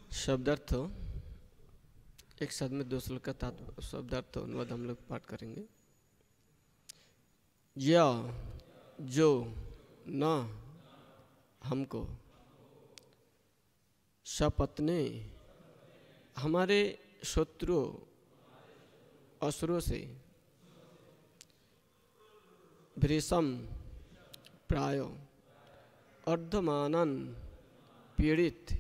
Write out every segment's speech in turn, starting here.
शब्दार्थ एक साथ में दो श्लोक का शब्दार्थ अनुवाद हम लोग पाठ करेंगे। या जो न हमको शपथने हमारे शत्रुओं असुरों से भृशम प्रायो अर्धमानन पीड़ित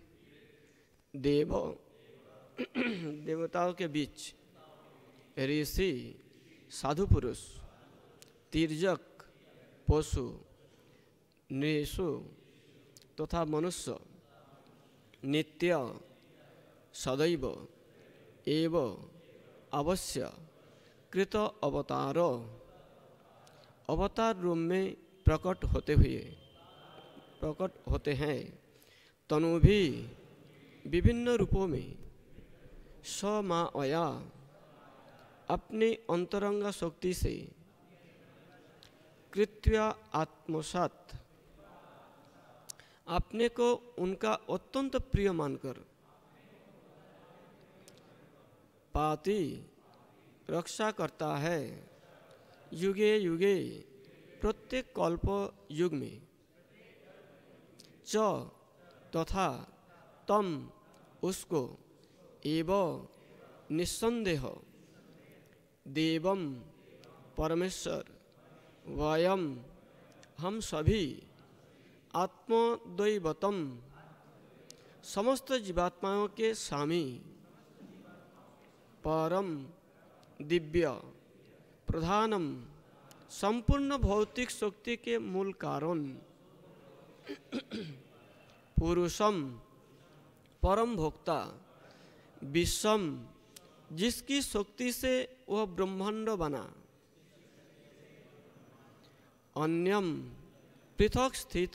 देवताओं के बीच ऋषि साधु पुरुष तिर्यक पशु नृषु तथा मनुष्य नित्य सदैव एव अवश्य कृत अवतार रूप में प्रकट होते हैं। तनु भी विभिन्न रूपों में समाया अपने अंतरंग शक्ति से कृत्या आत्मसात अपने को उनका अत्यंत प्रिय मानकर पाति रक्षा करता है। युगे युगे प्रत्येक कल्प युग में च तथा तम उसको एव निस्संदेह देवम परमेश्वर वयम हम सभी आत्मद्वैवतम समस्त जीवात्माओं के स्वामी परम दिव्य प्रधानम संपूर्ण भौतिक शक्ति के मूल कारण पुरुषम परम भोक्ता विश्वम जिसकी शक्ति से वह ब्रह्मांड बना अन्यम पृथक स्थित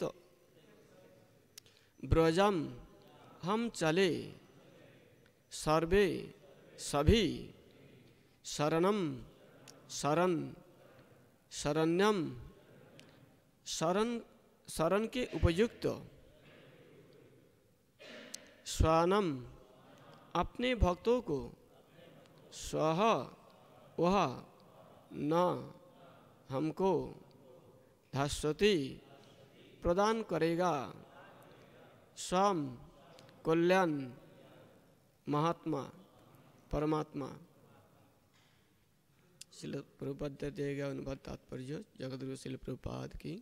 ब्रजम हम चले सर्वे सभी शरणम शरण शरण्यम शरण के उपयुक्त स्वानम अपने भक्तों को स्वह वह न हमको धास्वती प्रदान करेगा स्वयं कल्याण महात्मा परमात्मा। श्रील प्रभुपाद दिए गए अनुवाद तात्पर्य जगद्गुरु श्रील प्रभुपाद की।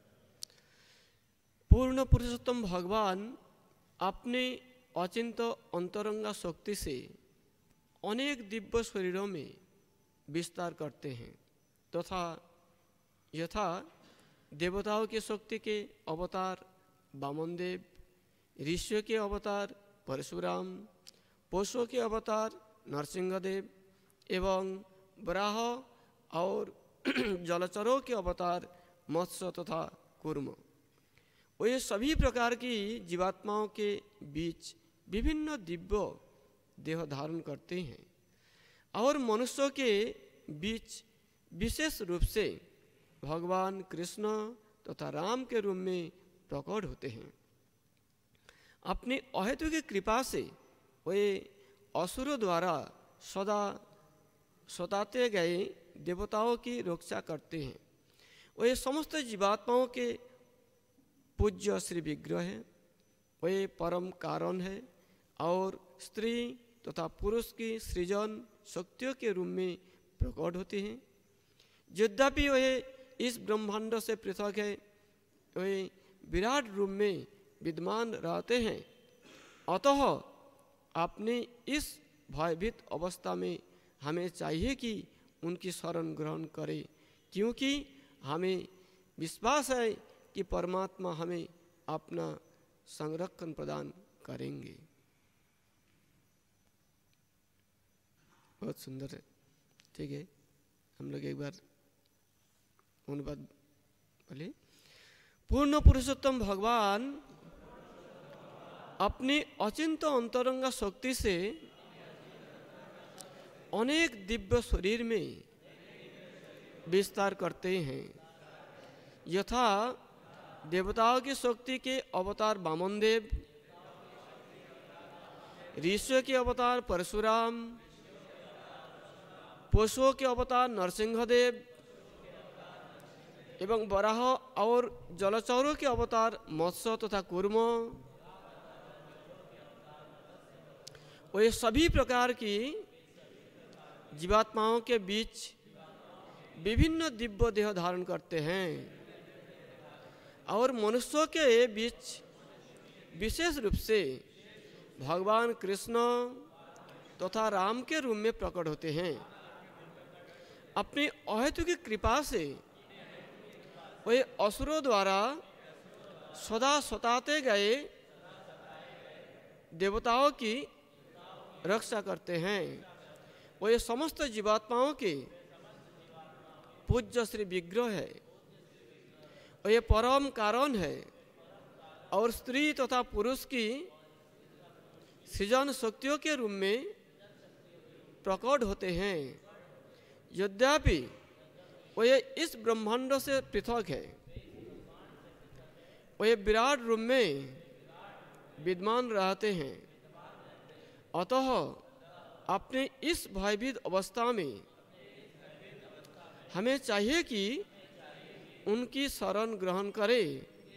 पूर्ण पुरुषोत्तम भगवान अपने अचिंत अंतरंगा शक्ति से अनेक दिव्य शरीरों में विस्तार करते हैं तथा यथा देवताओं की शक्ति के अवतार वामनदेव, ऋषियों के अवतार परशुराम, पशुओं के अवतार नरसिंहदेव एवं वराह और जलचरों के अवतार मत्स्य तथा कूर्म, वे सभी प्रकार की जीवात्माओं के बीच विभिन्न दिव्य देह धारण करते हैं और मनुष्यों के बीच विशेष रूप से भगवान कृष्ण तथा राम के रूप में प्रकट होते हैं। अपनी अहेतु की कृपा से वे असुरों द्वारा सदा सताते गए देवताओं की रक्षा करते हैं। वे समस्त जीवात्माओं के पूज्य श्री विग्रह हैं। वे परम कारण है और स्त्री तथा पुरुष की सृजन शक्तियों के रूप में प्रकट होते हैं। यद्यपि वे इस ब्रह्मांड से पृथक है, वे विराट रूप में विद्यमान रहते हैं। अतः अपने इस भयभीत अवस्था में हमें चाहिए कि उनकी शरण ग्रहण करें, क्योंकि हमें विश्वास है कि परमात्मा हमें अपना संरक्षण प्रदान करेंगे। बहुत सुंदर है। ठीक है, हम लोग एक बार अनुवाद बोले। पूर्ण पुरुषोत्तम भगवान अपनी अचिंत अंतरंगा शक्ति से अनेक दिव्य शरीर में विस्तार करते हैं। यथा देवताओं की शक्ति के अवतार वामनदेव, ऋषियों के अवतार परशुराम, पशुओं के अवतार नरसिंहदेव एवं वराह और जलचरों के अवतार मत्स्य तथा कूर्म, वे सभी प्रकार की जीवात्माओं के बीच विभिन्न दिव्य देह धारण करते हैं और मनुष्यों के बीच विशेष रूप से भगवान कृष्ण तथा राम के रूप में प्रकट होते हैं। अपनी अहेतुकी कृपा से वे असुरों द्वारा सदा सताते गए देवताओं की रक्षा करते हैं। वे समस्त जीवात्माओं के पूज्य श्री विग्रह है। वे परम कारण है और स्त्री तथा पुरुष की सृजन शक्तियों के रूप में प्रकट होते हैं। यद्यपि वे इस ब्रह्मांड से पृथक है, वे विराट रूप में विद्यमान रहते हैं। अतः अपने इस भयभीत अवस्था में हमें चाहिए कि उनकी शरण ग्रहण करें,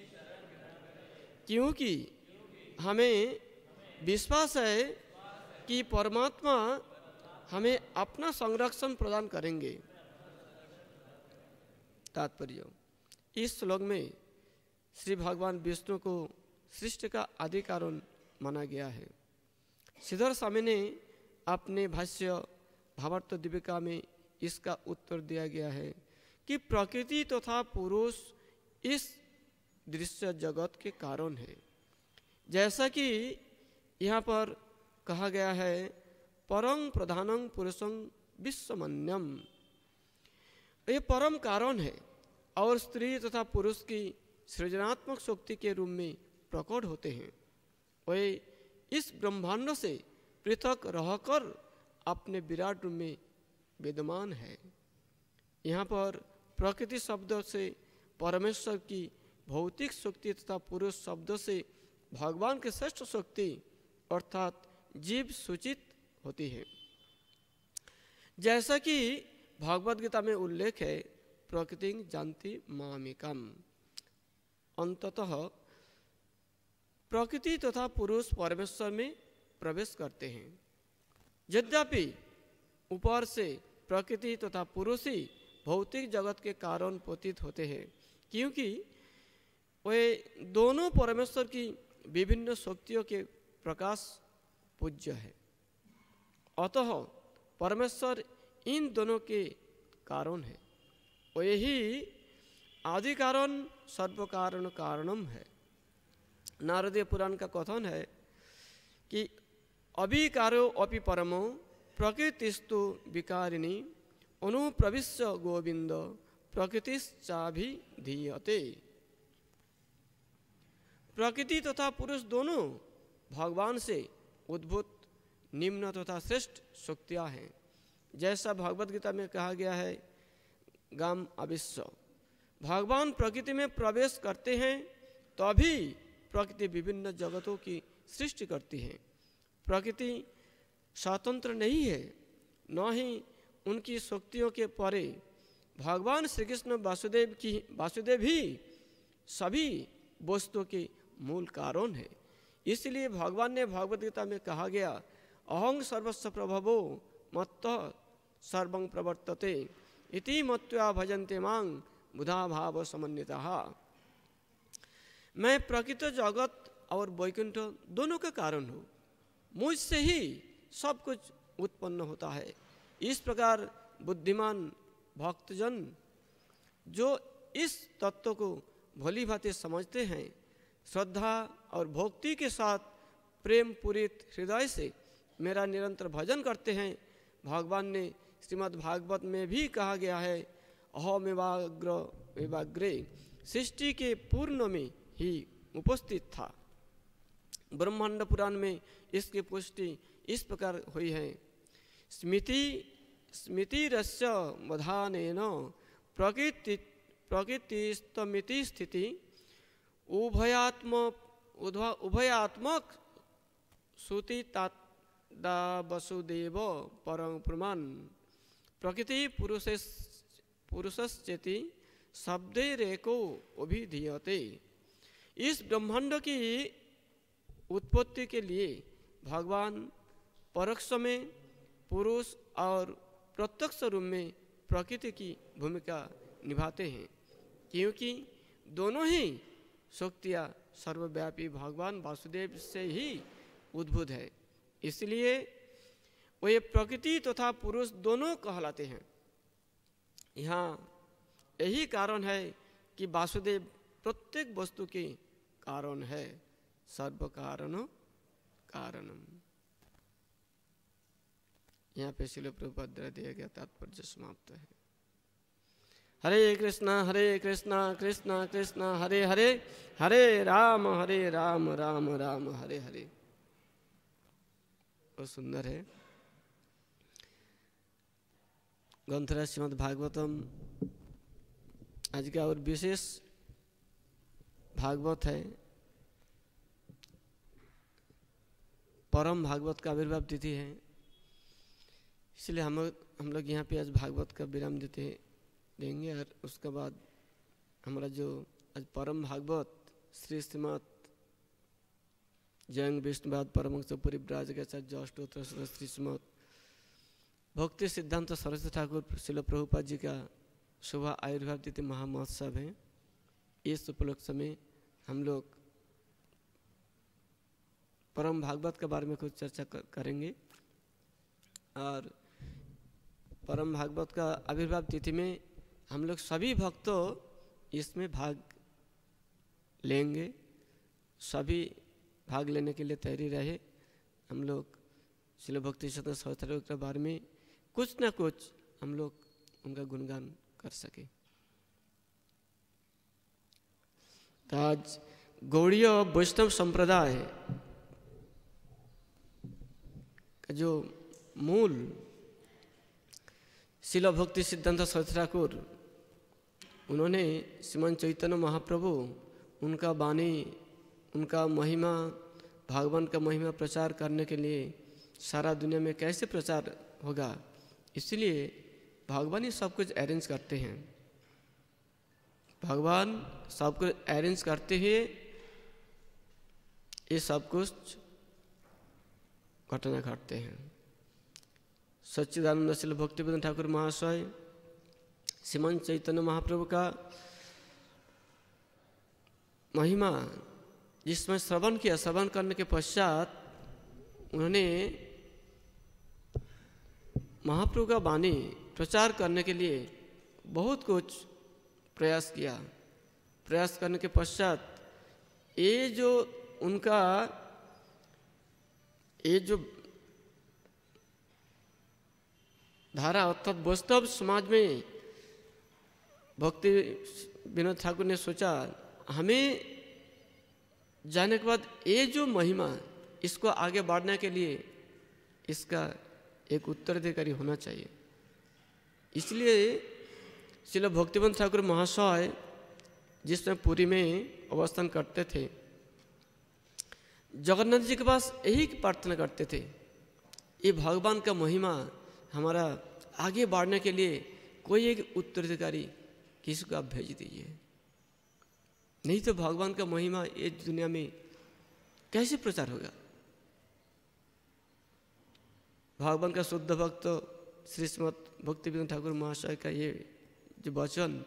क्योंकि हमें विश्वास है कि परमात्मा हमें अपना संरक्षण प्रदान करेंगे। तात्पर्य: इस श्लोक में श्री भगवान विष्णु को सृष्टि का आदि कारण माना गया है। श्रीधर स्वामी ने अपने भाष्य भावार्थ दीपिका में इसका उत्तर दिया गया है कि प्रकृति तथा पुरुष इस दृश्य जगत के कारण है। जैसा कि यहाँ पर कहा गया है, परम प्रधानं पुरुषं विश्वमन्यम, ये परम कारण है और स्त्री तथा पुरुष की सृजनात्मक शक्ति के रूप में प्रकट होते हैं। वे इस ब्रह्मांड से पृथक रहकर अपने विराट रूप में विद्यमान है। यहाँ पर प्रकृति शब्द से परमेश्वर की भौतिक शक्ति तथा पुरुष शब्द से भगवान की श्रेष्ठ शक्ति अर्थात जीव सूचित होती है। जैसा कि भागवत गीता में उल्लेख है, प्रकृति जानती मामिकम, अंततः प्रकृति तथा पुरुष परमेश्वर में प्रवेश करते हैं। यद्यपि ऊपर से प्रकृति तथा पुरुष ही भौतिक जगत के कारण प्रतीत होते हैं, क्योंकि वे दोनों परमेश्वर की विभिन्न शक्तियों के प्रकाश पूज्य है। अतः परमेश्वर इन दोनों के कारण है। वही आदि कारण सर्व कारण कारणम है। नारदीय पुराण का कथन है कि अविकारो अपि परमो प्रकृतिस्तु विकारिणी अनुप्रविश्य गोविंद प्रकृतिश्चाभिधीयते। प्रकृति तथा पुरुष दोनों भगवान से उद्भूत निम्न तथा श्रेष्ठ शक्तियाँ हैं। जैसा भगवद गीता में कहा गया है, गाम अविश्व, भगवान प्रकृति में प्रवेश करते हैं तभी प्रकृति विभिन्न जगतों की सृष्टि करती है। प्रकृति स्वतंत्र नहीं है, न ही उनकी शक्तियों के परे भगवान श्री कृष्ण वासुदेव ही सभी वस्तुओं के मूल कारण है। इसलिए भगवान ने भगवद गीता में कहा गया, अहं सर्वस्व प्रभवो मत्तः सर्वं प्रवर्तते इति मत्वा भजन्ते मां बुधा भाव समन्विताः। मैं प्रकृत जगत और वैकुंठ दोनों का कारण हूँ, मुझसे ही सब कुछ उत्पन्न होता है। इस प्रकार बुद्धिमान भक्तजन जो इस तत्व को भली भांति समझते हैं, श्रद्धा और भक्ति के साथ प्रेम पूरित हृदय से मेरा निरंतर भजन करते हैं। भगवान ने श्रीमद् भागवत में भी कहा गया है, अहमेवाग्रे सृष्टि के पूर्ण में ही उपस्थित था। ब्रह्मांड पुराण में इसकी पुष्टि इस प्रकार हुई है, स्मृतिरस्य वधानेन प्रकृतिस्तमिति स्थिति उभयात्मक श्रुति दा वसुदेव परं पुमान प्रकृति पुरुषश्चेति शब्दैरेको अभिधीयते। इस ब्रह्मांड की उत्पत्ति के लिए भगवान परोक्ष में पुरुष और प्रत्यक्ष रूप में प्रकृति की भूमिका निभाते हैं, क्योंकि दोनों ही शक्तियाँ सर्वव्यापी भगवान वासुदेव से ही उद्भूत है। इसलिए वे प्रकृति तथा पुरुष दोनों कहलाते हैं। यहाँ यही कारण है कि वासुदेव प्रत्येक वस्तु के कारण है, सर्व कारणो कारणम। यहाँ पे श्रील प्रभुपाद द्वारा दिया गया तात्पर्य समाप्त है। हरे कृष्णा कृष्णा कृष्णा हरे हरे, हरे राम राम राम हरे हरे। बहुत सुंदर है। ग्रंथराज श्रीमद् भागवतम आज का और विशेष भागवत है। परम भागवत का आविर्भाव तिथि है, इसलिए हम लोग यहाँ पे आज भागवत का विराम देंगे और उसके बाद हमारा जो आज परम भागवत श्रीमद् जयंग विष्णुपाद परमहंस परिव्राजक आचार्य अष्टोत्तर श्रीमद् भक्ति सिद्धांत सरस्वती ठाकुर श्रील प्रभुपाद जी का शुभ आविर्भाव तिथि महामहोत्सव है। इस उपलक्ष्य में हम लोग परम भागवत के बारे में कुछ चर्चा करेंगे और परम भागवत का आविर्भाव तिथि में हम लोग सभी भक्तों इसमें भाग लेंगे। सभी भाग लेने के लिए तैयारी रहे। हम लोग श्रील भक्ति सिद्धांत सरस्वती ठाकुर के बारे में कुछ न कुछ हम लोग उनका गुणगान कर सके। आज गौड़ीय वैष्णव संप्रदाय का जो मूल श्रील भक्ति सिद्धांत सरस्वती ठाकुर, उन्होंने श्रीमान चैतन्य महाप्रभु उनका वाणी, उनका महिमा, भगवान का महिमा प्रचार करने के लिए सारा दुनिया में कैसे प्रचार होगा, इसलिए भगवान ही सब कुछ अरेंज करते हैं। भगवान सब कुछ अरेंज करते हैं, ये सब कुछ घटना घटते हैं। सच्चिदानंद श्रील भक्तिवेदांत ठाकुर महाशय श्रीमान चैतन्य महाप्रभु का महिमा जिसमें श्रवण किया, श्रवण करने के पश्चात उन्होंने महाप्रभु का वाणी प्रचार करने के लिए बहुत कुछ प्रयास किया। प्रयास करने के पश्चात ये जो उनका धारा अर्थात वैष्णव समाज में भक्ति विनोद ठाकुर ने सोचा हमें जाने के बाद ये जो महिमा इसको आगे बढ़ाने के लिए इसका एक उत्तराधिकारी होना चाहिए। इसलिए श्रील भक्तिवेदांत ठाकुर महाशय जिसमें पुरी में अवस्थान करते थे, जगन्नाथ जी के पास यही प्रार्थना करते थे, ये भगवान का महिमा हमारा आगे बढ़ने के लिए कोई एक उत्तराधिकारी किसी को आप भेज दीजिए, नहीं तो भगवान का महिमा ये दुनिया में कैसे प्रचार होगा। भगवान का शुद्ध भक्त श्रीमद् भक्तिवेदांत ठाकुर महाशय का ये जो वचन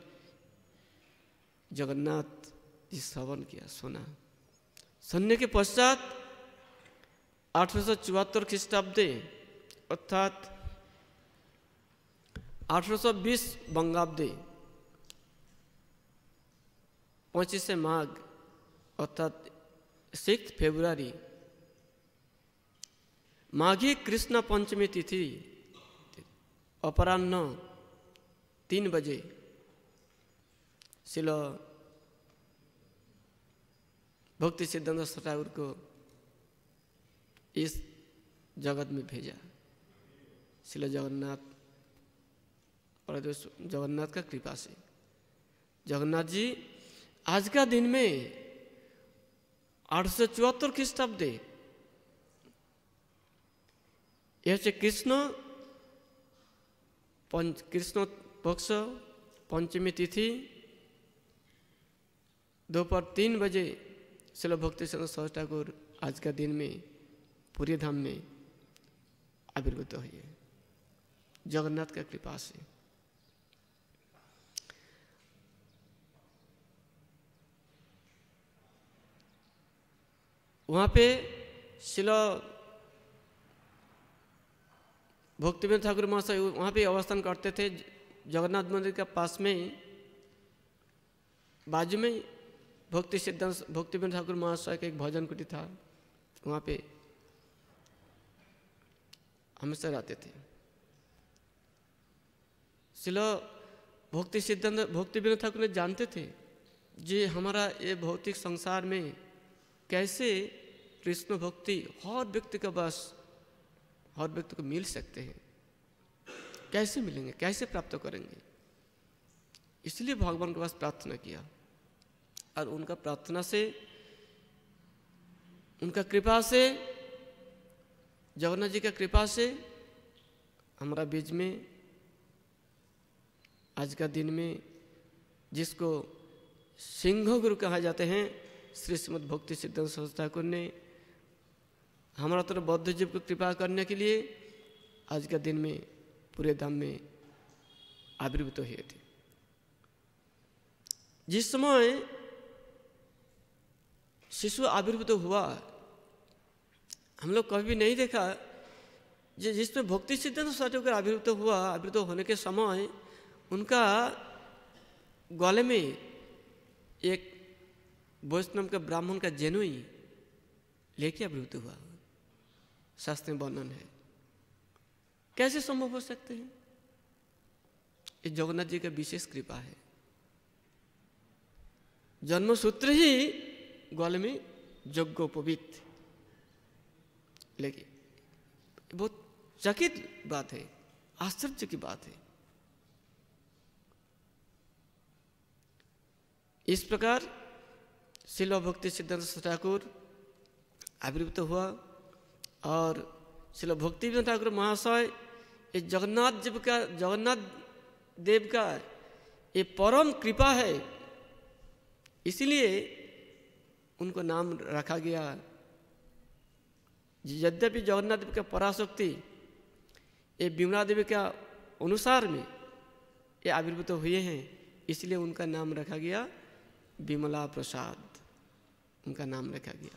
जगन्नाथ जी श्रवण किया, सुना। सुनने के पश्चात 1874 ख्रीष्टाब्दे अर्थात 1820 बंगाब्दे 25 माघ अर्थात 6 फरवरी माघी कृष्ण पंचमी तिथि अपराह्न 3 बजे श्रील भक्ति सिद्धांत सरस्वती ठाकुर को इस जगत में भेजा। श्रील जगन्नाथ और जगन्नाथ का कृपा से जगन्नाथ जी आज का दिन में 874 ख्रीष्टाब्दे यह হচ্ছে কৃষ্ণ पक्ष पंचमी तिथि दोपहर 3 बजे श्रील भक्ति सिद्धांत सरस्वती ठाकुर आज का दिन में पूरी धाम में आविर्भूत हुए जगन्नाथ का कृपा से। वहाँ पे श्रील भक्तिविनोद ठाकुर महाशय वहाँ पे अवस्थान करते थे। जगन्नाथ मंदिर के पास में बाजू में भक्तिविनोद ठाकुर महाशय का एक भजन कुटी था, वहाँ पे हमेशा रहते थे। श्रील भक्तिविनोद ठाकुर ने जानते थे जी हमारा ये भौतिक संसार में कैसे कृष्ण भक्ति हर व्यक्ति का बस हर व्यक्ति को मिल सकते हैं, कैसे मिलेंगे, कैसे प्राप्त करेंगे। इसलिए भगवान के पास प्रार्थना किया और उनका प्रार्थना से उनका कृपा से जगन्नाथ जी का कृपा से हमारा बीच में आज का दिन में जिसको सिंह गुरु कहा जाते हैं श्री श्रीमद् भक्ति सिद्धांत सरस्वती ठाकुर ने हमारा तरफ बौद्ध जीव को कृपा करने के लिए आज का दिन में पूरे धाम में आविर्भूत हुए थे। जिस समय शिशु आविर्भूत हुआ हम लोग कभी भी नहीं देखा जिसमें भक्ति सिद्धांत सरस्वती ठाकुर आविर्भूत हुआ। आविर्भूत होने के समय उनका गले में एक वैष्णव के ब्राह्मण का जनेऊ लेके आविर्भूत हुआ, शास्त्र में वर्णन है। कैसे संभव हो सकते हैं? ये जगन्नाथ जी का विशेष कृपा है। जन्म सूत्र ही गले में यज्ञोपवीत, लेकिन बहुत चकित बात है, आश्चर्य की बात है। इस प्रकार श्रील भक्ति सिद्धांत सरस्वती ठाकुर आविर्भूत हुआ और श्रील भक्तिविनोद ठाकुर महाशय ये जगन्नाथ देव का ये परम कृपा है, इसलिए उनको नाम रखा गया। यद्यपि जगन्नाथ देव का पराशक्ति ये विमला देवी का अनुसार में ये आविर्भूत हुए हैं, इसलिए उनका नाम रखा गया विमला प्रसाद, उनका नाम रखा गया।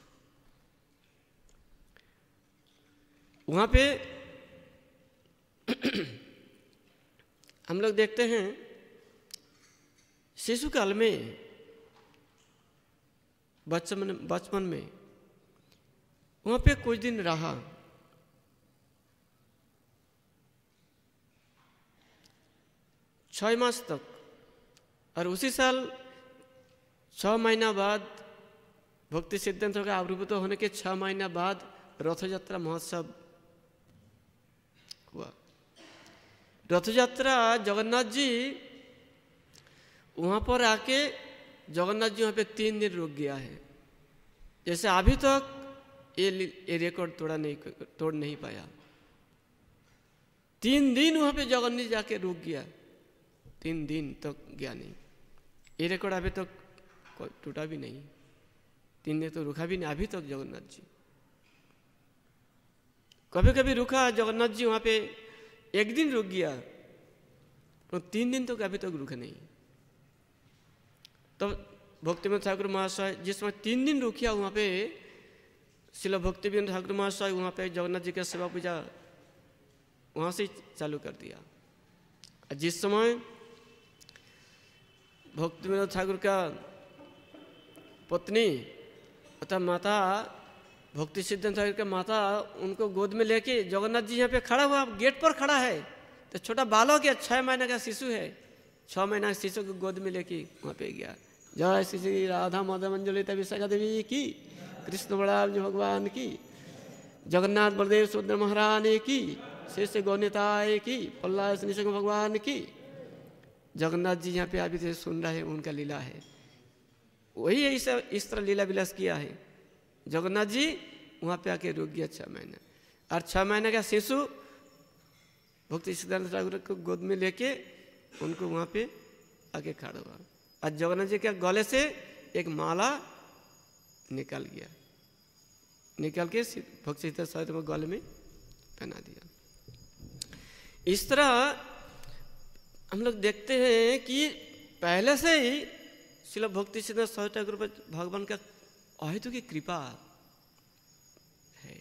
वहाँ पे हम लोग देखते हैं शिशु काल में बचपन में वहाँ पे कुछ दिन रहा। छह मास तक, और उसी साल 6 महीना बाद भक्ति सिद्धांत का आविर्भूत होने के 6 महीना बाद रथ यात्रा महोत्सव हुआ। रथ यात्रा जगन्नाथ जी वहाँ पर आके जगन्नाथ जी वहाँ पे 3 दिन रुक गया है। जैसे अभी तक ये रिकॉर्ड तोड़ नहीं पाया। 3 दिन वहाँ पे जगन्नाथ जाके रुक गया, 3 दिन तक गया नहीं। ये रिकॉर्ड अभी तक टूटा भी नहीं, 3 दिन तो रुका भी नहीं अभी तक जगन्नाथ जी। कभी कभी रुका जगन्नाथ जी वहाँ पे 1 दिन रुक गया, तो 3 दिन तक अभी तक रुका नहीं। तब भक्तिविनोद ठाकुर महाशय जिस समय 3 दिन रुकिया वहाँ पे श्रील भक्तिविनोद ठाकुर महाशय वहाँ पे जगन्नाथ जी का सेवा पूजा वहाँ से चालू कर दिया। जिस समय भक्तिविनोद ठाकुर का पत्नी अर्थात माता भक्ति सिद्धांत ठाकुर का माता उनको गोद में लेके जगन्नाथ जी यहाँ पे खड़ा हुआ, गेट पर खड़ा है। तो छोटा बालक है, 6 महीने का शिशु है, 6 महीना के शिशु को गोद में लेके वहाँ पे गया। जय श्री श्री राधा माधव मंजुलिता विशाखा देवी की, कृष्ण बलराम जी भगवान की, जगन्नाथ बलदेव सुभद्रा महारानी की, शेष गौनिताय की, प्रहलाद नृसिंह भगवान की। जगन्नाथ जी यहाँ पे अभी से सुन रहे हैं, उनका लीला है। वही इस तरह लीला विलास किया है। जगन्नाथ जी वहाँ पे आके रुक गया 6 महीने, और 6 महीने का शिशु भक्ति सिद्धांत ठाकुर को गोद में लेके उनको वहाँ पे आके खड़ा हुआ और जगन्नाथ जी के गले से एक माला निकल गया, निकल के भक्ति सिद्धांत साहित्य में गले में पहना दिया। इस तरह हम लोग देखते हैं कि पहले से ही श्रील भक्ति सिद्धांत साहित्य ठाकुर पर भगवान का अहेतु की कृपा है।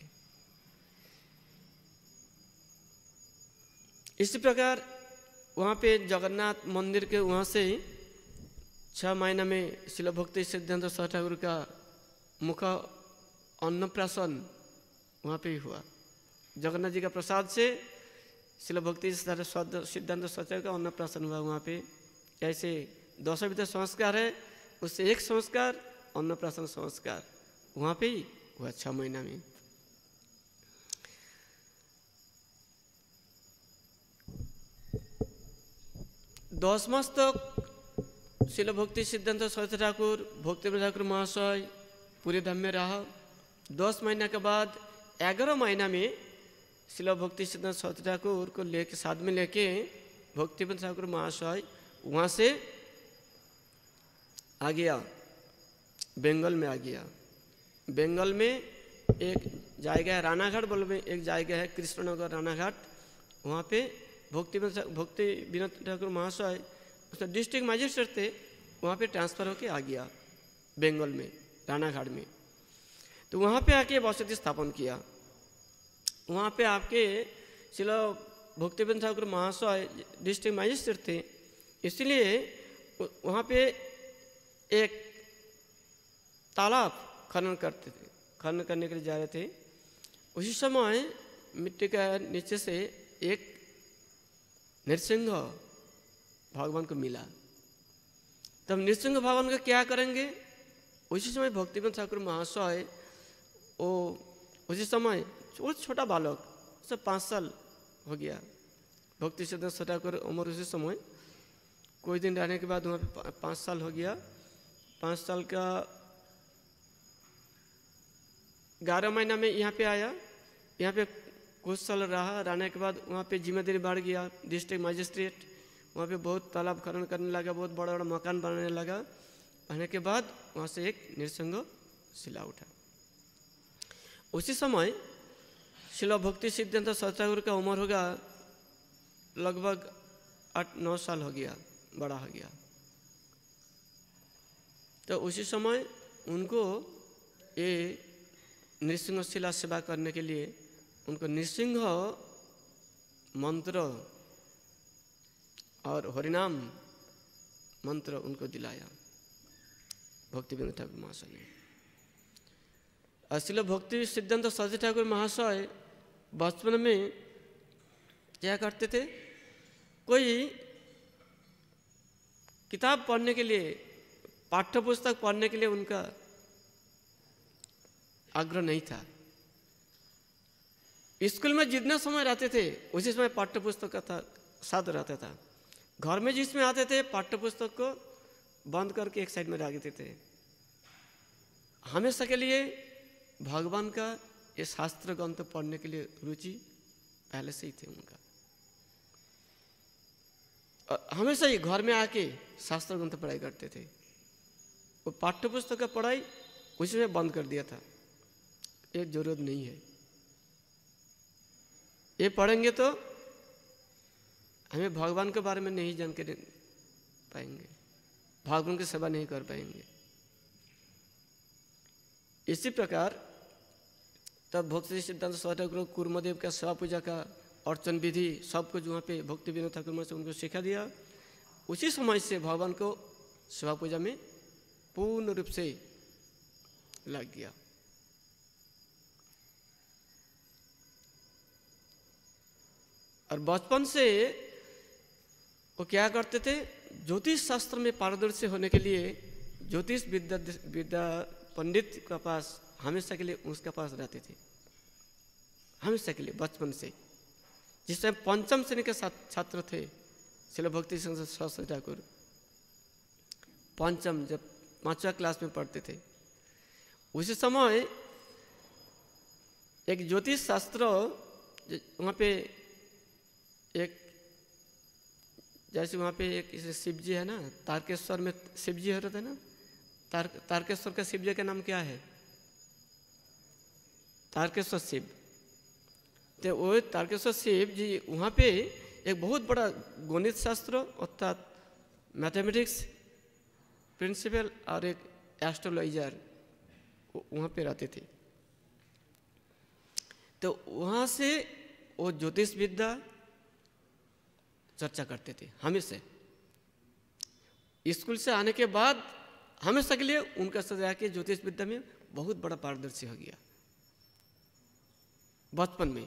इसी प्रकार वहाँ पे जगन्नाथ मंदिर के वहाँ से 6 महीना में श्रील भक्ति सिद्धांत साहित्य ठाकुर का मुख अन्नप्राशन वहाँ पे ही हुआ। जगन्नाथ जी का प्रसाद से श्रील भक्ति सिद्धांत साहित्य का अन्नप्राशन हुआ वहाँ पे। ऐसे 10 विध संस्कार है, उससे एक संस्कार अन्नप्राशन संस्कार वहाँ पे ही हुआ 6 महीना में। दस मास तक श्रील भक्ति सिद्धांत साहित्य ठाकुर भक्तिविनोद ठाकुर महाशय पूरे धाम में रहा। 10 महीना के बाद 11 महीना में श्रील भक्ति सिद्धांत साहित्य ठाकुर को लेके साथ में लेके भक्तिविनोद ठाकुर महाशय वहाँ से आ गया, बंगाल में आ गया। बंगाल में एक जाएगा है रानाघाट, बोल में एक जाएगा है कृष्णनगर रानाघाट। वहाँ पे भक्तिविनोद ठाकुर महाशय उसका डिस्ट्रिक्ट मजिस्ट्रेट थे, वहाँ पे ट्रांसफ़र होके आ गया बंगाल में रानाघाट में। तो वहाँ पे आके बसती स्थापन किया। वहाँ पे आपके श्रील भक्तिविनोद ठाकुर महाशय डिस्ट्रिक्ट मजिस्ट्रेट थे, इसलिए वहाँ पे एक तालाब खनन करते थे, खनन करने के लिए जा रहे थे। उसी समय मिट्टी का नीचे से एक नृसिंह भगवान को मिला। तब नृसिंह भगवान का क्या करेंगे? उसी समय भक्तिविनोद ठाकुर महाशय वो उसी समय छोटा बालक, सब 5 साल हो गया। भक्ति सिद्धांत ठाकुर उम्र उसी समय कुछ दिन रहने के बाद वहाँ 5 साल हो गया। 5 साल का 11 महीना में यहाँ पे आया। यहाँ पे कुछ साल रहा, रहने के बाद वहाँ पे जिम्मेदारी बढ़ गया। डिस्ट्रिक्ट मजिस्ट्रेट वहाँ पे बहुत तालाब खनन करने लगा, बहुत बड़ा बड़ा मकान बनाने लगा। बनने के बाद वहाँ से एक नृसिंह शिला उठा। उसी समय श्रील भक्ति सिद्धांत साहित्य ठाकुर का उम्र होगा लगभग 8-9 साल हो गया, बड़ा हो गया। तो उसी समय उनको ये नृसिंह शिला सेवा करने के लिए उनको नृसिंह मंत्र और हरिनाम मंत्र उनको दिलाया भक्तिविनोद ठाकुर महाशय ने। श्रील भक्ति सिद्धांत साहित्य ठाकुर महाशय बचपन में क्या करते थे? कोई किताब पढ़ने के लिए, पाठ्य पुस्तक पढ़ने के लिए उनका आग्रह नहीं था। स्कूल में जितना समय रहते थे उसी समय पाठ्य पुस्तक का साथ रहता था। घर में जिसमें आते थे पाठ्य पुस्तक को बंद करके एक साइड में रख देते थे। हमेशा के लिए भगवान का ये शास्त्र ग्रंथ पढ़ने के लिए रुचि पहले से ही थे उनका। हमेशा ही घर में आके शास्त्र ग्रंथ पढ़ाई करते थे। वो पाठ्य पुस्तक का पढ़ाई उसी में बंद कर दिया था। ये जरूरत नहीं है, ये पढ़ेंगे तो हमें भगवान के बारे में नहीं जान के पाएंगे, भगवान की सेवा नहीं कर पाएंगे। इसी प्रकार तब भक्ति सिद्धांत साहित्य ठाकुर कूर्मदेव का सेवा पूजा का अर्चन विधि सब कुछ वहाँ पे भक्तिविनोद ठाकुर महाशय उनको सिखा दिया। उसी समय से भगवान को सेवा पूजा में पूर्ण रूप से लग गया। और बचपन से वो क्या करते थे? ज्योतिष शास्त्र में पारदर्शी होने के लिए ज्योतिष विद्या पंडित के पास हमेशा के लिए उसके पास रहते थे, हमेशा के लिए बचपन से। जिस टाइम 5वीं श्रेणी के छात्र थे श्रील भक्ति सिद्धांत साहित्य ठाकुर, 5वीं जब 5वीं क्लास में पढ़ते थे, उसी समय एक ज्योतिष शास्त्र वहाँ पे एक जैसे वहाँ पे एक शिव जी है ना, तारकेश्वर में शिव जी होते थे ना, तारकेश्वर का शिव जी का नाम क्या है? तारकेश्वर शिव। तो वो तारकेश्वर शिव जी वहाँ पे एक बहुत बड़ा गणित शास्त्र अर्थात मैथमेटिक्स प्रिंसिपल और एक एस्ट्रोलॉजर वहाँ पे रहते थे। तो वहाँ से वो ज्योतिष विद्या चर्चा करते थे हमेशा। स्कूल से आने के बाद हमेशा के लिए उनका सजा के ज्योतिष विद्या में बहुत बड़ा पारदर्शी हो गया बचपन में।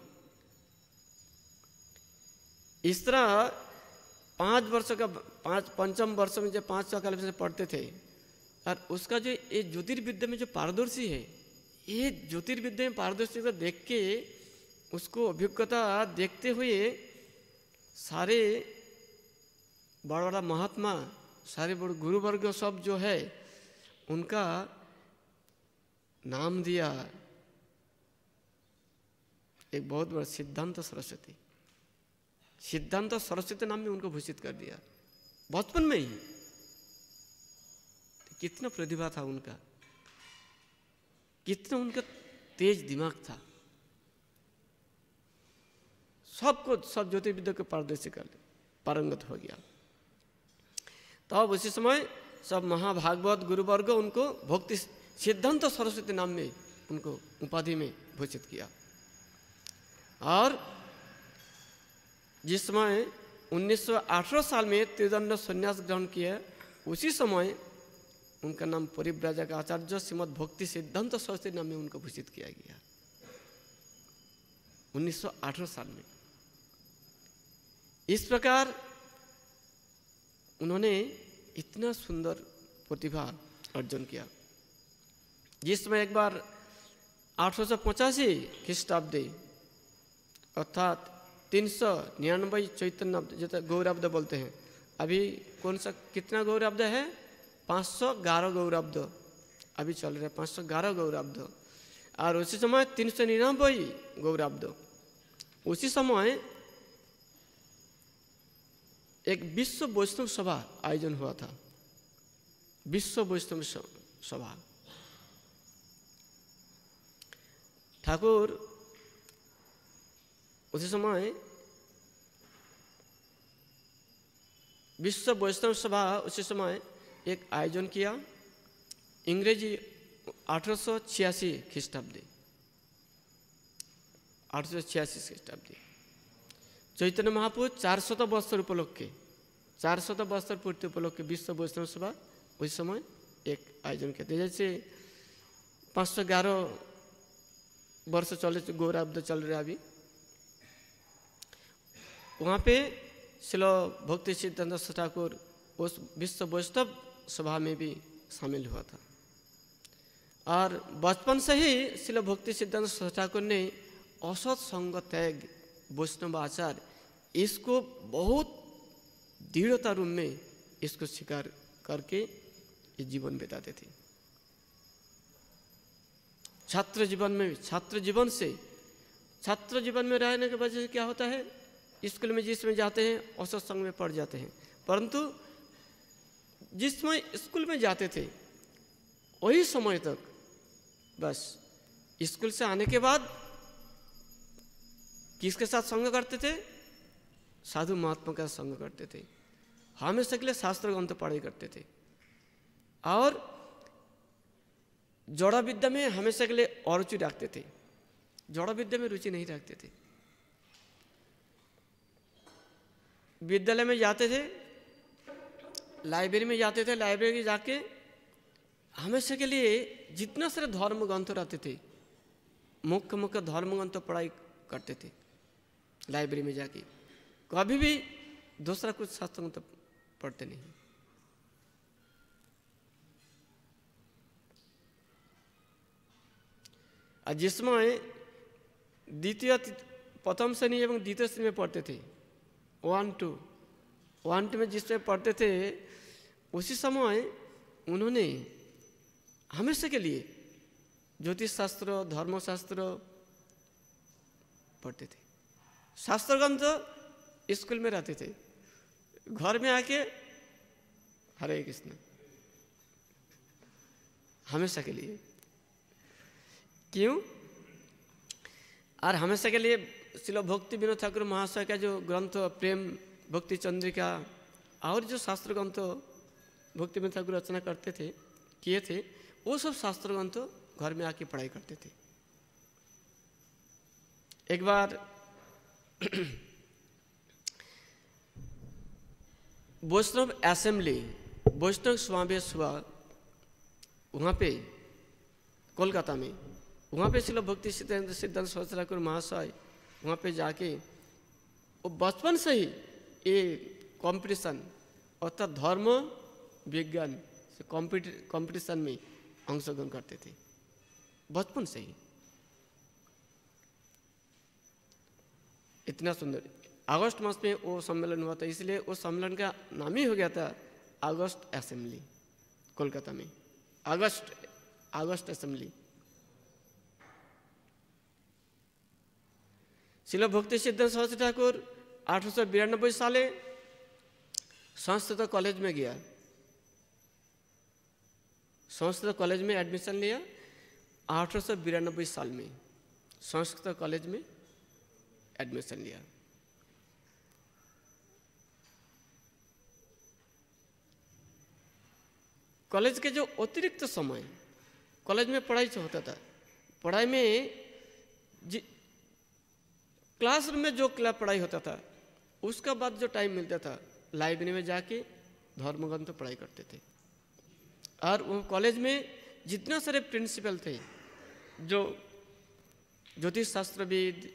इस तरह 5 वर्ष का पंचम वर्ष में जब 5 साल से पढ़ते थे, और उसका जो ये ज्योतिर्विद्या में जो पारदर्शी है, ये ज्योतिर्विद्या में पारदर्शिता देख के उसको अभिज्ञता देखते हुए सारे बड़ा बड़ा महात्मा, सारे बड़े गुरुवर्ग सब जो है उनका नाम दिया एक बहुत बड़ा सिद्धांत सरस्वती। सिद्धांत सरस्वती नाम में उनको भूषित कर दिया बचपन में ही। कितना प्रतिभा था उनका, कितना उनका तेज दिमाग था। सबको सब ज्योतिर्विद्या के पारदर्शी कर पारंगत हो गया। तब उसी समय सब महाभागवत गुरुवर्ग उनको भक्ति सिद्धांत सरस्वती नाम में उनको उपाधि में भूषित किया। और जिस समय 1918 साल में त्रिदंड संन्यास ग्रहण किया, उसी समय उनका नाम परिव्राजक आचार्य श्रीमद् भक्ति सिद्धांत सरस्वती नाम में उनको भूषित किया गया 1918 साल में। इस प्रकार उन्होंने इतना सुंदर प्रतिभा अर्जन किया। जिस समय एक बार 885 ख्रीष्टाब्दी अर्थात 399 चैतन्य जो गौराब्द बोलते हैं, अभी कौन सा कितना गौराब्द है? 511 गौराब्द अभी चल रहे हैं, 511 गौराब्द। और उसी समय 399 गौराब्द। उसी समय एक विश्व वैष्णव सभा आयोजन हुआ था, विश्व वैष्णव सभा। ठाकुर उसी समय विश्व वैष्णव सभा उसी समय एक आयोजन किया, इंग्रेजी 1886 ख्रीष्टाब्दी 1886 ख्रीष्टाब्दी। चैतन्य महाप्रभु 400 वर्ष उपलक्षे 400 वर्ष पूर्ति उपलक्षे विश्व वैष्णव सभा उस समय एक आयोजन किया। जैसे 511 वर्ष चले गौराब्द चल रहा अभी, वहाँ पे श्रील भक्ति सिद्धांत ठाकुर उस विश्व वैष्णव सभा में भी शामिल हुआ था। और बचपन से ही श्रील भक्ति सिद्धांत ठाकुर ने असत संग त्याग वैष्णव आचार इसको बहुत दृढ़ता रूप में इसको स्वीकार करके ये जीवन बिताते थे। छात्र जीवन में रहने की वजह से क्या होता है, स्कूल में जिसमें जाते हैं औसत संग में पढ़ जाते हैं, परंतु जिसमें स्कूल में जाते थे वही समय तक बस स्कूल से आने के बाद किसके साथ संग करते थे? साधु महात्मा का संग करते थे। हमेशा के लिए शास्त्र ग्रंथ पढ़ाई करते थे और जड़ा विद्या में हमेशा के लिए और रुचि रखते थे, जड़ा विद्या में रुचि नहीं रखते थे। विद्यालय में जाते थे, लाइब्रेरी में जाते थे, लाइब्रेरी जाके हमेशा के लिए जितना सारे धर्म ग्रंथ रहते थे मुख्य मुख्य धर्म ग्रंथ पढ़ाई करते थे लाइब्रेरी में जाके। कभी भी दूसरा कुछ शास्त्र ग्रंथ पढ़ते नहीं। और जिसमें द्वितीय प्रथम श्रेणी एवं द्वितीय श्रेणी में पढ़ते थे 1-2 में जिसमें पढ़ते थे, उसी समय उन्होंने हमेशा के लिए ज्योतिष शास्त्र धर्मशास्त्र पढ़ते थे। शास्त्र ग्रंथ स्कूल में रहते थे, घर में आके हरे कृष्ण हमेशा के लिए। क्यों? और हमेशा के लिए श्रील भक्ति विनोद ठाकुर महाशय का जो ग्रंथ प्रेम भक्ति चंद्रिका और जो शास्त्र ग्रंथ भक्ति विनोद ठाकुर रचना करते थे, किए थे, वो सब शास्त्र ग्रंथ घर में आके पढ़ाई करते थे। एक बार वैष्णव असेंबली, वैष्णव समावेश हुआ वहाँ पे कोलकाता में। वहाँ पे श्रील भक्ति सिद्धांत सरस्वती ठाकुर महाशय वहाँ पे जाके वो बचपन से ही ये कंपटीशन अर्थात धर्म विज्ञान से कंपटीशन में अंशग्रहण करते थे बचपन से ही। इतना सुंदर। अगस्त मास में वो सम्मेलन हुआ था, इसलिए उस सम्मेलन का नाम ही हो गया था अगस्त असेंबली, कोलकाता में अगस्त असेंबली। श्रील भक्ति सिद्धांत सरस्वती ठाकुर 1892 साले संस्कृत कॉलेज में गया, संस्कृत कॉलेज में एडमिशन लिया 1892 साल में, संस्कृत कॉलेज में एडमिशन लिया। कॉलेज के जो अतिरिक्त समय कॉलेज में पढ़ाई से होता था, पढ़ाई में क्लासरूम में जो पढ़ाई होता था उसका बाद जो टाइम मिलता था लाइब्रेरी में जाके धर्मग्रंथ पढ़ाई करते थे। और वो कॉलेज में जितना सारे प्रिंसिपल थे, जो ज्योतिष शास्त्रविद,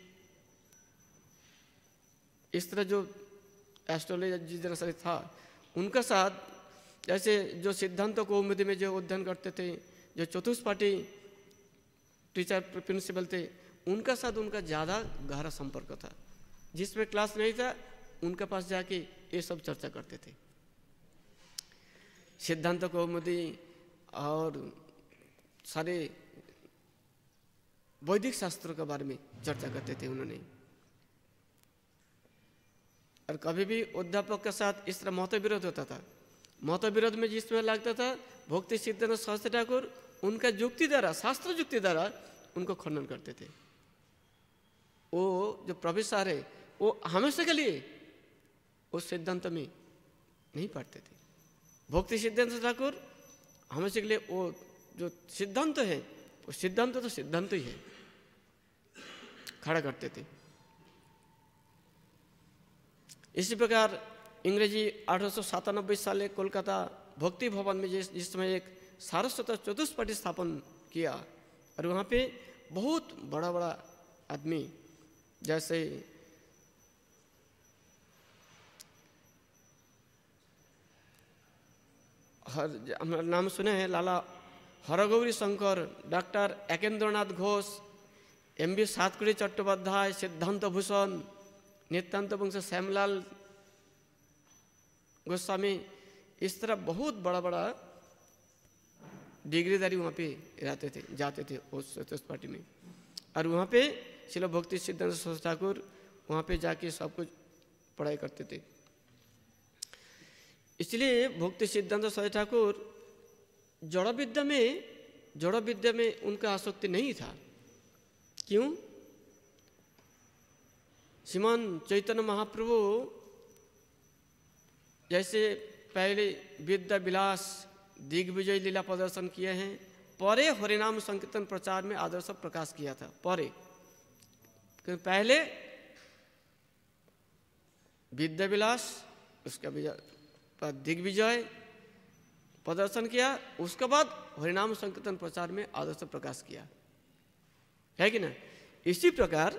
इस तरह जो एस्ट्रोलॉजी जितना सारे था, उनका साथ जैसे जो सिद्धांतों को कौमुदी में जो अध्ययन करते थे, जो चतुष्पाठी टीचर प्रिंसिपल थे, उनका साथ उनका ज़्यादा गहरा संपर्क था। जिसमें क्लास नहीं था उनके पास जाके ये सब चर्चा करते थे, सिद्धांत कौमुदी और सारे वैदिक शास्त्रों के बारे में चर्चा करते थे उन्होंने। और कभी भी अध्यापक के साथ इस तरह मतविरोध होता था, मतविरोध में जिसमें लगता था भक्ति सिद्धांत सरस्वती ठाकुर उनका युक्ति द्वारा, शास्त्र युक्ति द्वारा उनको खंडन करते थे। वो जो प्रोफेसर है वो हमेशा के लिए उस सिद्धांत में नहीं पढ़ते थे। भक्ति सिद्धांत ठाकुर हमेशा के लिए वो जो सिद्धांत है वो सिद्धांत तो सिद्धांत ही है, खड़ा करते थे। इसी प्रकार अंग्रेजी 1897 साल कोलकाता भक्ति भवन में जिस समय एक सारस्वत चतुष्पाठी स्थापन किया, और वहाँ पे बहुत बड़ा बड़ा आदमी जैसे हमारा नाम सुने हैं लाला हरगौरी शंकर, डॉक्टर एकेंद्रनाथ घोष, एम.बी. सातकड़ी चट्टोपाध्याय, सिद्धांत भूषण, नित्यानंद वंश श्यामलाल गोस्वामी, इस तरह बहुत बड़ा बड़ा डिग्रीधारी वहाँ पे रहते थे, जाते थे उस चतुष्पाठी में। और वहाँ पे श्रील भक्ति सिद्धांत सरस्वती ठाकुर वहाँ पे जाके सब कुछ पढ़ाई करते थे। इसलिए भक्ति सिद्धांत सरस्वती ठाकुर जड़ विद्या में उनका आसक्ति नहीं था। क्यों? श्रीमान चैतन्य महाप्रभु जैसे पहले विद्या विलास दिग्विजय लीला प्रदर्शन किए हैं, परे हरिनाम संकीर्तन प्रचार में आदर्श प्रकाश किया था। क्योंकि पहले विद्या विलास, उसका दिग्विजय प्रदर्शन किया, उसके बाद हरिनाम संकीर्तन प्रचार में आदर्श प्रकाश किया, है कि ना। इसी प्रकार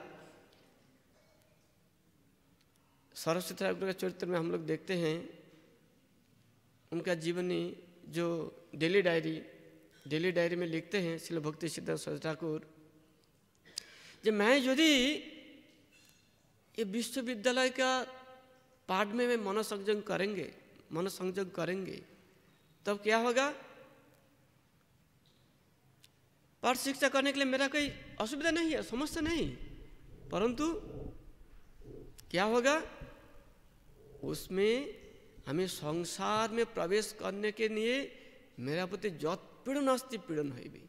सरस्वती ठाकुर के चरित्र में हम लोग देखते हैं उनका जीवनी जो डेली डायरी में लिखते हैं श्रील भक्ति सिद्धांत सरस्वती ठाकुर, जब मैं यदि ये विश्वविद्यालय का पाठ में मनोसंजोग करेंगे तब क्या होगा। पाठ शिक्षा करने के लिए मेरा कोई असुविधा नहीं है, समस्या नहीं, परंतु क्या होगा उसमें हमें संसार में प्रवेश करने के लिए मेरा प्रति যত पीड़न अस्ति पीड़न है भी।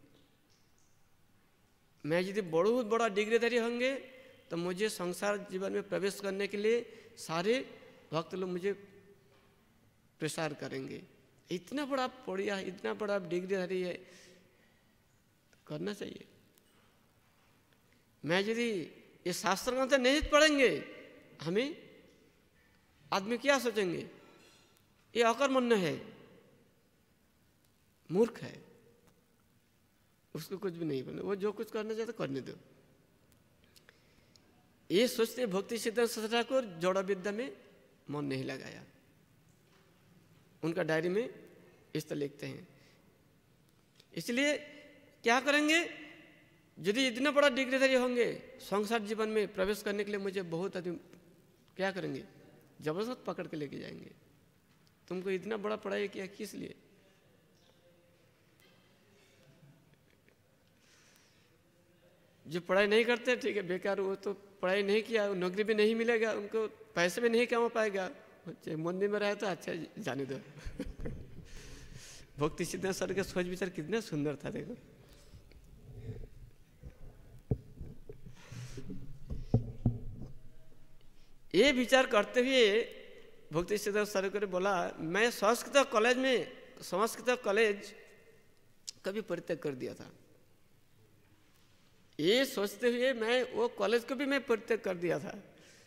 मैं यदि बहुत बड़ा डिग्रीधारी होंगे तो मुझे संसार जीवन में प्रवेश करने के लिए सारे भक्त लोग मुझे प्रसार करेंगे। इतना बड़ा पढ़िया, इतना बड़ा डिग्रीधारी है, करना चाहिए। मैं यदि ये शास्त्र ग्रंथ नहीं पढ़ेंगे, हमें आदमी क्या सोचेंगे, ये अकर्मण्य है, मूर्ख है, उसको कुछ भी नहीं बोलना, वो जो कुछ करना चाहता करने दो। ये सोचते भक्ति सिद्धांत सरस्वती ठाकुर जोड़ा विद्या में मन नहीं लगाया। उनका डायरी में इस तरह लिखते हैं। इसलिए क्या करेंगे, यदि इतना बड़ा डिग्रीधारी होंगे, संसार जीवन में प्रवेश करने के लिए मुझे बहुत आदमी क्या करेंगे, जबरदस्त पकड़ के लेके जाएंगे। तुमको इतना बड़ा पढ़ाई किया किस लिए? जो पढ़ाई नहीं करते ठीक है, बेकार, वो तो पढ़ाई नहीं किया, नौकरी भी नहीं मिलेगा, उनको पैसे भी नहीं कमा पाएगा, मंदिर में रहे तो अच्छा जाने दो। भक्ति सिद्धांत सर के सोच विचार कितने सुंदर था, देखो। ये विचार करते हुए भक्ति सिद्धांत सर को बोला, मैं संस्कृत कॉलेज कभी परित्याग कर दिया था। ये सोचते हुए मैं वो कॉलेज को भी मैं परित्याग कर दिया था,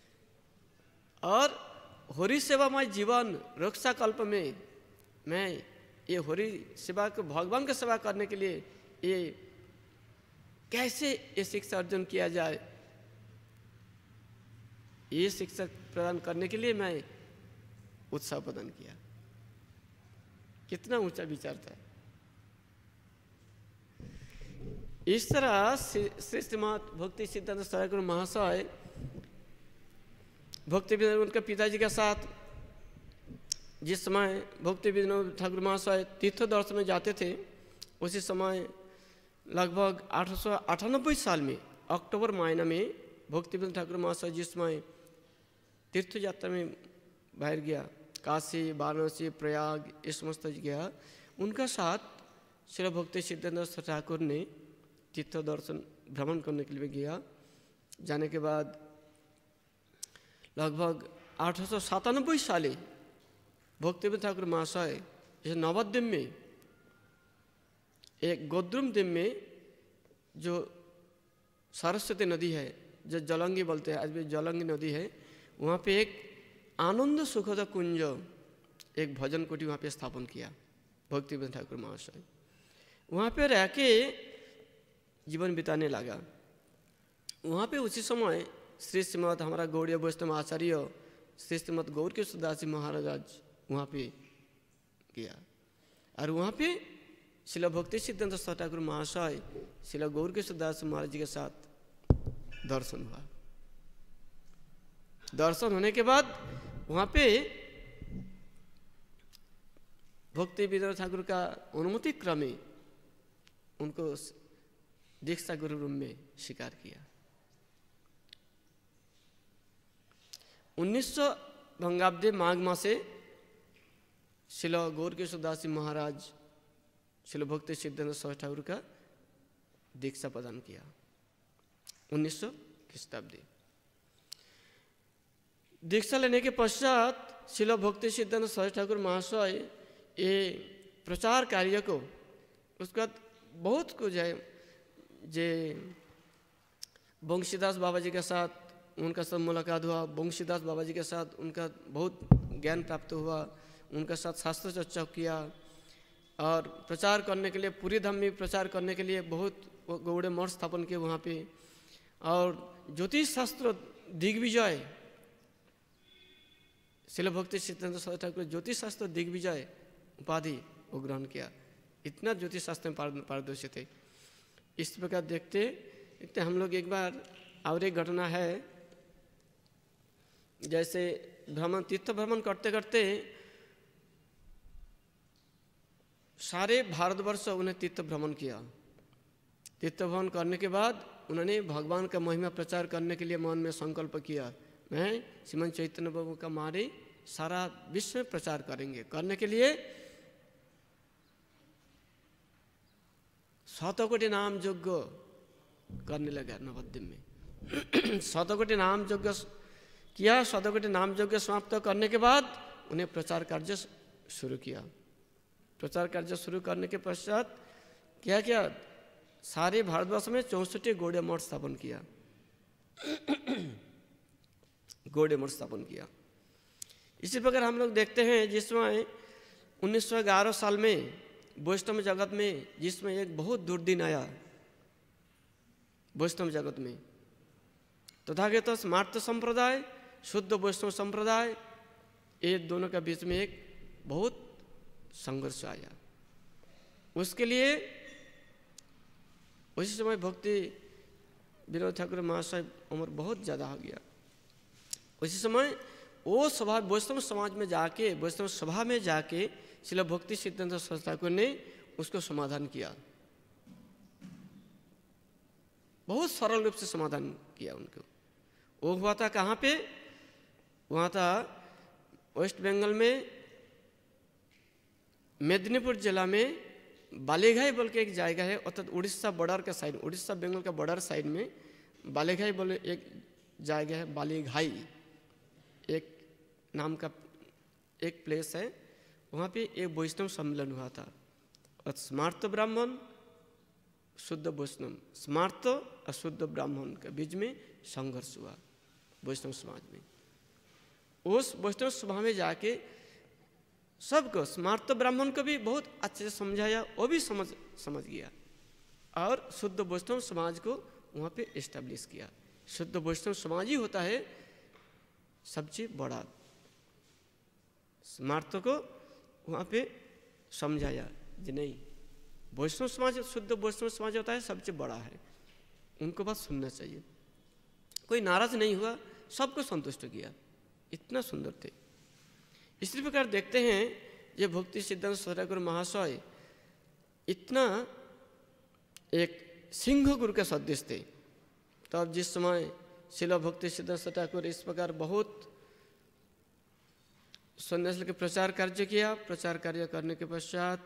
और हरि सेवामय जीवन रक्षा कल्प में मैं ये हरि सेवा को, भगवान की सेवा करने के लिए ये कैसे ये शिक्षा अर्जन किया जाए, ये शिक्षा प्रदान करने के लिए मैं उत्साह प्रदान किया। कितना ऊंचा विचार था। इस तरह श्री श्रीमद भक्ति सिद्धांत ठाकुर महाशय भक्ति विनोद उनके पिताजी के साथ जिस समय भक्ति विनोद ठाकुर महाशय तीर्थ दर्शन में जाते थे, उसी समय लगभग 1898 साल में अक्टूबर महीना में भक्ति विनोद ठाकुर महाशय जिस समय तीर्थ यात्रा में बाहर गया, काशी, वाराणसी, प्रयाग, ये समस्त गया, उनका साथ श्री भक्ति सिद्धांत ठाकुर ने तीर्थ दर्शन भ्रमण करने के लिए गया। जाने के बाद लगभग 1897 साले भक्तिविनोद ठाकुर महाशय जैसे नवद्वीप में एक गोद्रुम द्वीप में जो सरस्वती नदी है, जो जलंगी बोलते हैं, आज भी जलंगी नदी है, वहाँ पे एक आनंद सुखद कुंज, एक भजन कुटी वहाँ पे स्थापन किया भक्तिविनोद ठाकुर महाशय। वहाँ पे रह के जीवन बिताने लगा। वहाँ पे उसी समय श्री श्रीमद हमारा गौड़ीय वैष्णव आचार्य श्री श्रीमद गौर किशोर दास जी महाराज वहाँ पे गया, और वहाँ पे शिला भक्ति सिद्धांत सरस्वती ठाकुर महाशय शिला गौर किशोर दास महाराज जी के साथ दर्शन हुआ। दर्शन होने के बाद वहाँ पे भक्ति विनोद ठाकुर का अनुमति क्रमे उनको दीक्षा गुरु रूम में स्वीकार किया। 1900 भंगाब्दे माघ मासे शिल गौर किशोर दास जी महाराज शिल भक्ति सिद्धांत सरस्वती ठाकुर का दीक्षा प्रदान किया 1900 ख्रीष्टाब्दी। दीक्षा लेने के पश्चात शिल भक्ति सिद्धांत सरस्वती ठाकुर महाशय ये प्रचार कार्य को, उसके बाद बहुत कुछ है, जे बंशीदास बाबा जी के साथ उनका सब मुलाकात हुआ, बंशीदास बाबा जी के साथ उनका बहुत ज्ञान प्राप्त हुआ, उनके साथ शास्त्र चर्चा किया, और प्रचार करने के लिए पूरी धाम में प्रचार करने के लिए बहुत गौड़े मठ स्थापन किए वहाँ पे, और ज्योतिष शास्त्र दिग्विजय शिल भक्ति सिद्धांत सरस्वती ठाकुर ज्योतिष शास्त्र दिग्विजय उपाधि वो ग्रहण किया। इतना ज्योतिष शास्त्र में पारदर्शी थे। इस प्रकार देखते देखते हम लोग एक बार और एक घटना है, जैसे भ्रमण तीर्थ भ्रमण करते करते सारे भारतवर्ष उन्हें तीर्थ भ्रमण किया। तीर्थ भ्रमण करने के बाद उन्होंने भगवान का महिमा प्रचार करने के लिए मन में संकल्प किया, मैं श्रीमन चैतन्य बाबू का मारे सारा विश्व में प्रचार करेंगे। करने के लिए 100 नाम यज्ञ करने लगा नवद्वीप में। 100 नाम यज्ञ किया। 100 नाम यज्ञ समाप्त करने के बाद उन्हें प्रचार कार्य शुरू किया। प्रचार कार्य शुरू करने के पश्चात क्या किया, सारे भारतवर्ष में 64 गौड़ीय मठ स्थापन किया। गौड़ीय मठ स्थापन किया। इसी प्रकार हम लोग देखते हैं जिसमें 1911 साल में वैष्णव जगत में जिसमें एक बहुत दुर्दिन आया वैष्णव जगत में, तथागत स्मार्त संप्रदाय, शुद्ध वैष्णव संप्रदाय, ये दोनों के बीच में एक बहुत संघर्ष आया। उसके लिए उसी समय भक्ति विनोद ठाकुर महाशय उम्र बहुत ज़्यादा हो गया। उसी समय वो सभा वैष्णव समाज में जाके, वैष्णव सभा में जाके श्रील भक्ति सिद्धांत सरस्वती ठाकुर ने उसको समाधान किया। बहुत सरल रूप से समाधान किया उनको। वो हुआ था कहाँ पे? वहाँ था वेस्ट बंगाल में मेदिनीपुर जिला में बालीघाई बोल के एक जगह है, अर्थात उड़ीसा बॉर्डर के साइड, उड़ीसा बंगाल का बॉर्डर साइड में बालीघाई बोले एक जगह है। बालीघाई एक नाम का एक प्लेस है। वहाँ पे एक वैष्णव सम्मेलन हुआ था और स्मार्त ब्राह्मण शुद्ध वैष्णव, स्मार्त और शुद्ध ब्राह्मण के बीच में संघर्ष हुआ वैष्णव समाज में। उस वैष्णव सभा में जाके सबको, स्मार्त ब्राह्मण को भी बहुत अच्छे से समझाया, वो भी समझ गया और शुद्ध वैष्णव समाज को वहाँ पे इस्टेब्लिश किया। शुद्ध वैष्णव समाज ही होता है सबसे बड़ा। स्मार्त को वहाँ पे समझाया जी नहीं, वैष्णव समाज, शुद्ध वैष्णव समाज होता है सबसे बड़ा है, उनको बात सुनना चाहिए। कोई नाराज नहीं हुआ, सबको संतुष्ट किया। इतना सुंदर थे। इसी प्रकार देखते हैं ये भक्ति सिद्धांत सरस्वती ठाकुर महाशय इतना एक सिंह गुरु के सदृश थे। तब जिस समय श्रील भक्ति सिद्धांत सरस्वती ठाकुर इस प्रकार बहुत संन्यास के प्रचार कार्य किया। प्रचार कार्य करने के पश्चात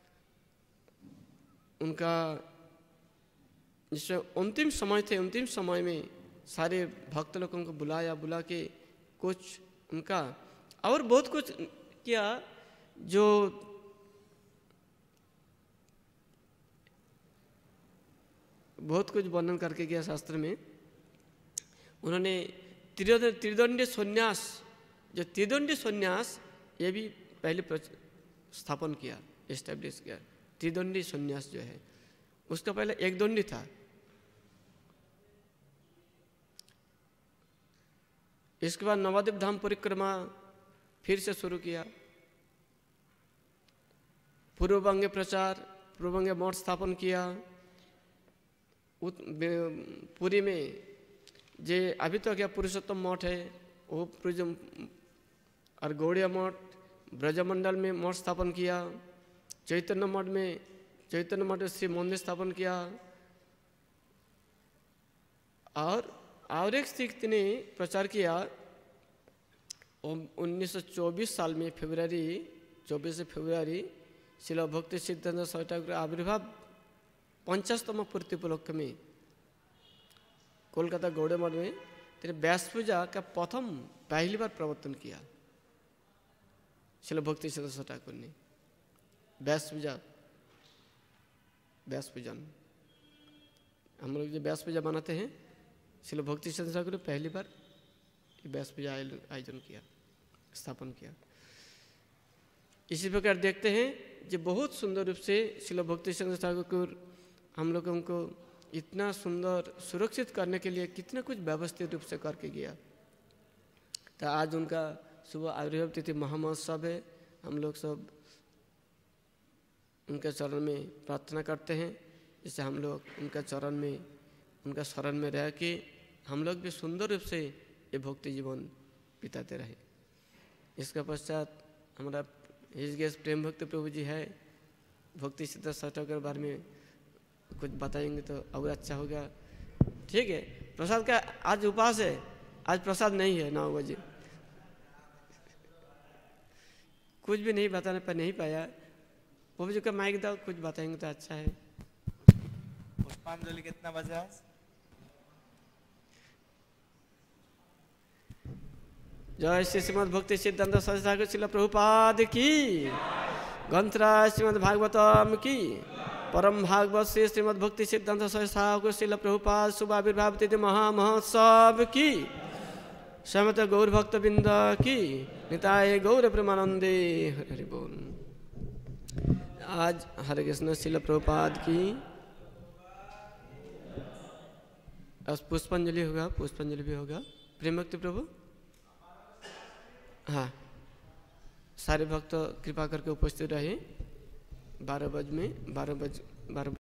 उनका जिसमें अंतिम समय थे, अंतिम समय में सारे भक्त लोगों को बुला के कुछ उनका और बहुत कुछ किया जो बहुत कुछ वर्णन करके किया शास्त्र में। उन्होंने त्रिदंडी संन्यास, जो त्रिदंडी संन्यास ये भी पहले स्थापन किया, एस्टेब्लिश किया। त्रिदंडी संन्यास जो है उसका पहले एक दंडी था। इसके बाद नवद्वीप धाम परिक्रमा फिर से शुरू किया। पूर्वबंगे प्रचार, पूर्वबंगे मठ स्थापन किया। पुरी में जे अभी तो क्या पुरुषोत्तम मठ है वो और गौड़िया मठ, ब्रजमंडल में मठ स्थापन किया। चैतन्य मठ में श्री मंदिर स्थापन किया। और एक सिख ने प्रचार किया 1924 साल में फरवरी 24 फरवरी श्रील भक्ति सिद्धांत सरस्वती ठाकुर आविर्भाव 50तम पूर्ति उपलक्ष्य में कोलकाता गौड़े मठ में तेरे व्यास पूजा का पहली बार प्रवर्तन किया श्रील भक्ति सिद्धांत सरस्वती ठाकुर ने। व्यास पूजन हम लोग जो व्यास पूजा बनाते हैं, श्रील भक्ति सिद्धांत ठाकुर ने पहली बार व्यास पूजा आयोजन किया, स्थापन किया। इसी प्रकार देखते हैं जो बहुत सुंदर रूप से श्रील भक्ति सिद्धांत ठाकुर हम लोगों को इतना सुंदर सुरक्षित करने के लिए कितना कुछ व्यवस्थित रूप से करके गया। तो आज उनका सुबह आविर्भाव तिथि महामहोत्सव है। हम लोग सब उनके चरण में प्रार्थना करते हैं, जिससे हम लोग उनका चरण में, उनका शरण में रह के हम लोग भी सुंदर रूप से ये भक्ति जीवन बिताते रहे। इसके पश्चात हमारा हिज गेस्ट प्रेम भक्त प्रभु जी है, भक्ति सिद्धांत सरस्वती ठाकुर के बारे में कुछ बताएंगे तो और अच्छा होगा। ठीक है, प्रसाद का आज उपवास है, आज प्रसाद नहीं है 9 बजे। कुछ भी नहीं बताने पर नहीं पाया। प्रभु जी का माइक दो, कुछ बताएंगे तो अच्छा है। पुष्पांजलि कितना बजे आज? जय श्री श्रीमद् भक्ति सिद्धांत सरस्वती ठाकुर श्रील प्रभुपाद की, ग्रंथराज श्रीमद् भागवतम की, परम भागवत श्री श्रीमद् भक्ति सिद्धांत सरस्वती ठाकुर श्रील प्रभुपाद शुभ आविर्भाव तिथि महामहोत्सव की, समस्त गौर भक्त बिंद की, निताय गौर प्रेमानंदे। हरि बोल। आज हरे कृष्ण श्रील प्रभुपाद की पुष्पांजलि होगा, पुष्पांजलि भी होगा। प्रेम भक्ति प्रभु, हाँ, सारे भक्त कृपा करके उपस्थित रहे। 12 बजे